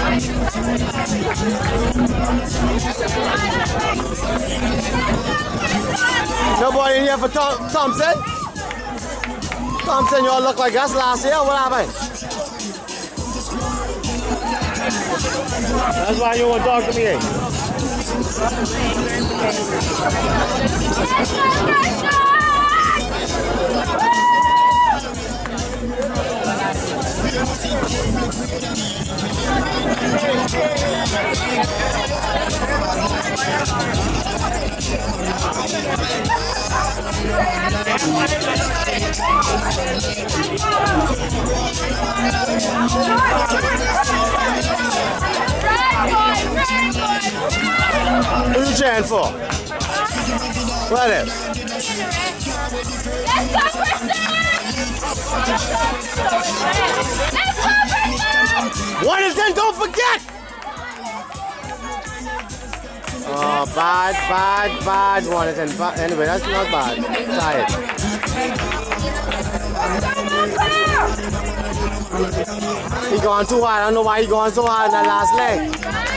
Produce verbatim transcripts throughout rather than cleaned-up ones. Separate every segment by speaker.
Speaker 1: Nobody in here for Tom Thompson? Thompson, you all look like us last year. What happened? That's why you won't talk to me. Eh? Who you cheering for? What is?
Speaker 2: Let's go, Bristol! Let's go, Bristol!
Speaker 1: One is in, don't forget! Oh, bad, bad, bad. One is in. Anyway, that's not bad. Try it. He going too hard. I don't know why he going so hard in that last leg.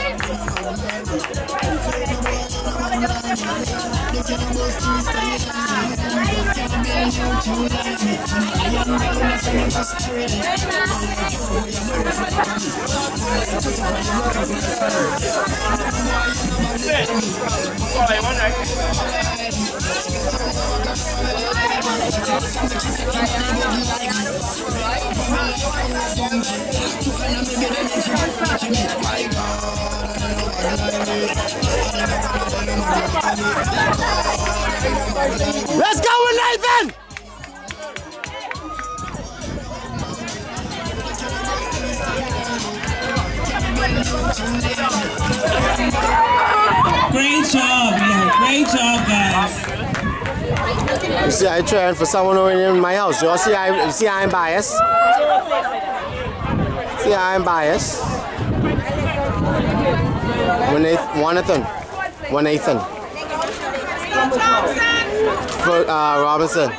Speaker 1: Let's go with Nathan!
Speaker 3: Great job, yeah, great job, guys.
Speaker 1: You see, I trained for someone over in my house. You see, I you see, I'm biased. See, I'm biased. One eighth, one Nathan, one Nathan. For uh, Robinson.